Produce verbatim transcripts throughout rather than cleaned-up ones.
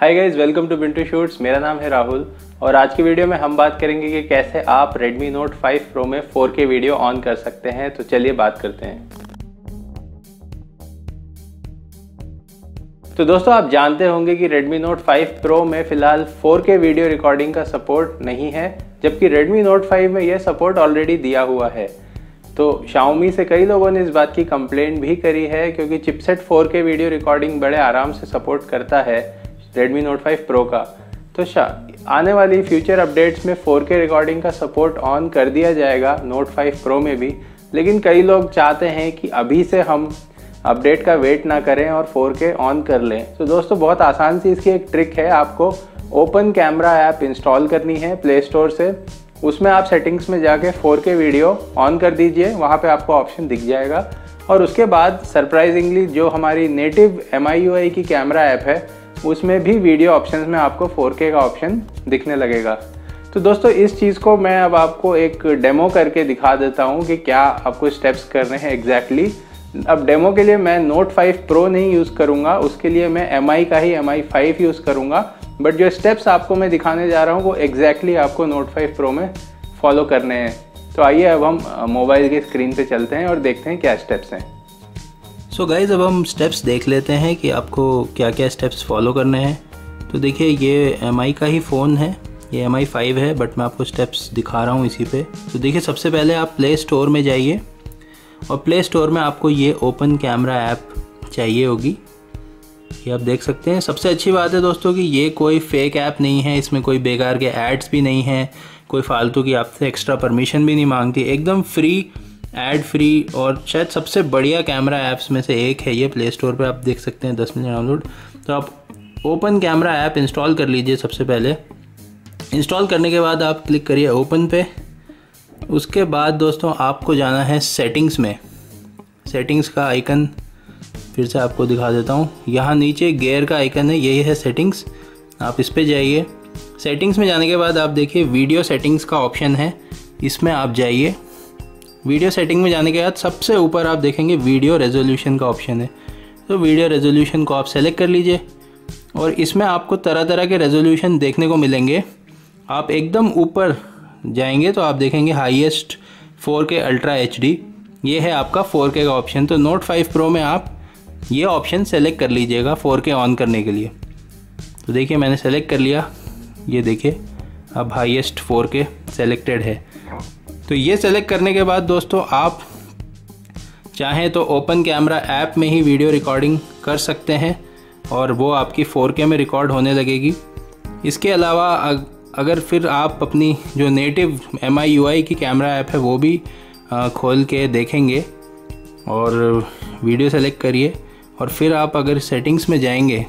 Hi guys, welcome to Bintu shoots. मेरा नाम है राहुल और आज की वीडियो में हम बात करेंगे कि कैसे आप Redmi Note फाइव Pro में फोर के वीडियो ऑन कर सकते हैं। तो चलिए बात करते हैं। तो दोस्तों, आप जानते होंगे कि Redmi Note फाइव Pro में फ़िलहाल फोर के वीडियो रिकॉर्डिंग का सपोर्ट नहीं है, जबकि Redmi Note फाइव में यह सपोर्ट ऑलरेडी दिया हुआ है। तो Xiaomi से कई लोगों ने इस बात की कंप्लेंट भी करी है, क्योंकि chipset four K video recording बड़े आराम से सपोर्ट करता है Redmi Note फाइव Pro का। तो आने वाली फ्यूचर अपडेट्स में फोर के रिकॉर्डिंग का सपोर्ट ऑन कर दिया जाएगा Note फाइव Pro में भी, लेकिन कई लोग चाहते हैं कि अभी से हम अपडेट का वेट ना करें और फोर के ऑन कर लें। तो दोस्तों, बहुत आसान सी इसकी एक ट्रिक है। आपको ओपन कैमरा ऐप इंस्टॉल करनी है प्ले स्टोर से। उसमें आप सेटिंग्स में जाके फोर के वीडियो ऑन कर दीजिए, वहाँ पे आपको ऑप्शन दिख जाएगा। और उसके बाद सरप्राइजिंगली जो हमारी native M I U I की कैमरा ऐप है, उसमें भी वीडियो ऑप्शंस में आपको फोर के का ऑप्शन दिखने लगेगा। तो दोस्तों, इस चीज़ को मैं अब आपको एक डेमो करके दिखा देता हूँ कि क्या आपको स्टेप्स करने हैं एग्जैक्टली। अब डेमो के लिए मैं Note फाइव Pro नहीं यूज़ करूँगा, उसके लिए मैं एम आई का ही एम आई फाइव यूज़ करूँगा। बट जो स्टेप्स आपको मैं दिखाने जा रहा हूँ वो एग्जैक्टली आपको Note फाइव Pro में फॉलो करने हैं। तो आइए अब हम मोबाइल की स्क्रीन पे चलते हैं और देखते हैं क्या स्टेप्स हैं। सो so गाइज़, अब हम स्टेप्स देख लेते हैं कि आपको क्या क्या स्टेप्स फॉलो करने हैं। तो देखिए, ये एम आई का ही फ़ोन है, ये एम आई फाइव है, बट मैं आपको स्टेप्स दिखा रहा हूँ इसी पे। तो देखिए, सबसे पहले आप प्ले स्टोर में जाइए और प्ले स्टोर में आपको ये ओपन कैमरा ऐप चाहिए होगी। ये आप देख सकते हैं। सबसे अच्छी बात है दोस्तों कि ये कोई फेक ऐप नहीं है, इसमें कोई बेकार के एड्स भी नहीं हैं, कोई फालतू की आपसे एक्स्ट्रा परमिशन भी नहीं मांगती। एकदम फ्री, एड फ्री और शायद सबसे बढ़िया कैमरा ऐप्स में से एक है ये। प्ले स्टोर पे आप देख सकते हैं दस मिनट डाउनलोड। तो आप ओपन कैमरा ऐप इंस्टॉल कर लीजिए। सबसे पहले इंस्टॉल करने के बाद आप क्लिक करिए ओपन पे। उसके बाद दोस्तों आपको जाना है सेटिंग्स में। सेटिंग्स का आइकन फिर से आपको दिखा देता हूँ। यहाँ नीचे गियर का आइकन है, यही है सेटिंग्स। आप इस पर जाइए। सेटिंग्स में जाने के बाद आप देखिए वीडियो सेटिंग्स का ऑप्शन है, इसमें आप जाइए। वीडियो सेटिंग में जाने के बाद सबसे ऊपर आप देखेंगे वीडियो रेजोल्यूशन का ऑप्शन है। तो वीडियो रेजोल्यूशन को आप सेलेक्ट कर लीजिए और इसमें आपको तरह तरह के रेजोल्यूशन देखने को मिलेंगे। आप एकदम ऊपर जाएंगे तो आप देखेंगे highest four K ultra H D, ये है आपका फोर के का ऑप्शन। तो Note फाइव Pro में आप ये ऑप्शन सेलेक्ट कर लीजिएगा फोर के ऑन करने के लिए। तो देखिए, मैंने सेलेक्ट कर लिया। ये देखिए, अब हाईएस्ट फोर के सेलेक्टेड है। तो ये सेलेक्ट करने के बाद दोस्तों आप चाहें तो ओपन कैमरा ऐप में ही वीडियो रिकॉर्डिंग कर सकते हैं और वो आपकी फोर के में रिकॉर्ड होने लगेगी। इसके अलावा अगर फिर आप अपनी जो native M I U I की कैमरा ऐप है वो भी खोल के देखेंगे और वीडियो सेलेक्ट करिए और फिर आप अगर सेटिंग्स में जाएंगे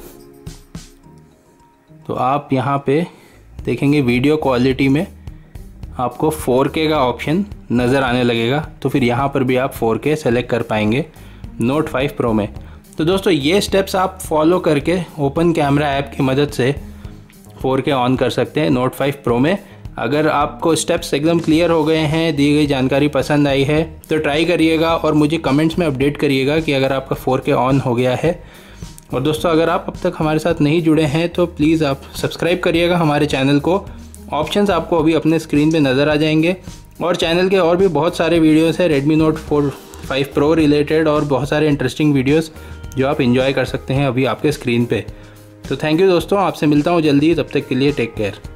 तो आप यहाँ पे देखेंगे वीडियो क्वालिटी में आपको फोर के का ऑप्शन नज़र आने लगेगा। तो फिर यहाँ पर भी आप फोर के सेलेक्ट कर पाएंगे Note फाइव Pro में। तो दोस्तों, ये स्टेप्स आप फॉलो करके ओपन कैमरा ऐप की मदद से फोर के ऑन कर सकते हैं Note फाइव Pro में। अगर आपको स्टेप्स एकदम क्लियर हो गए हैं, दी गई जानकारी पसंद आई है, तो ट्राई करिएगा और मुझे कमेंट्स में अपडेट करिएगा कि अगर आपका फोर के ऑन हो गया है। और दोस्तों, अगर आप अब तक हमारे साथ नहीं जुड़े हैं तो प्लीज़ आप सब्सक्राइब करिएगा हमारे चैनल को। ऑप्शंस आपको अभी अपने स्क्रीन पे नज़र आ जाएंगे और चैनल के और भी बहुत सारे वीडियोस हैं Redmi Note five Pro related और बहुत सारे इंटरेस्टिंग वीडियोस जो आप एंजॉय कर सकते हैं अभी आपके स्क्रीन पे। तो थैंक यू दोस्तों, आपसे मिलता हूँ जल्दी। तब तक के लिए टेक केयर।